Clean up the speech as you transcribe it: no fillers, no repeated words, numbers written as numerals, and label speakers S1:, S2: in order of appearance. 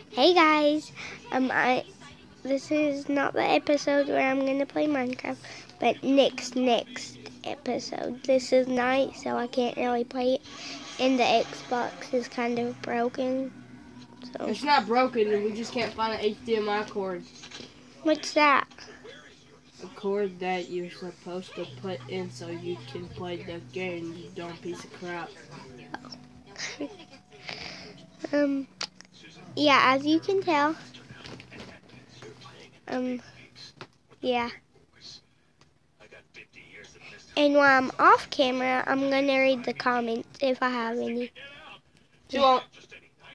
S1: Hey guys, this is not the episode where I'm gonna play Minecraft, but next episode. This is night, so I can't really play it, and the Xbox is kind of broken. So
S2: it's not broken, we just can't find an HDMI cord.
S1: What's that?
S2: A cord that you're supposed to put in so you can play the game, you dumb piece of crap.
S1: Yeah, as you can tell, yeah. And while I'm off camera, I'm gonna read the comments if I have any.
S2: She won't.